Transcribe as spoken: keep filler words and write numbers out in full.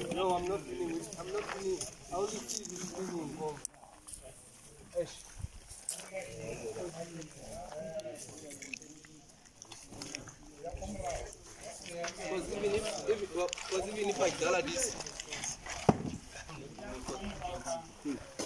No, I'm not feeling. I'm not feeling. I only feel this feeling of ash. Because even if, if because even if I color this.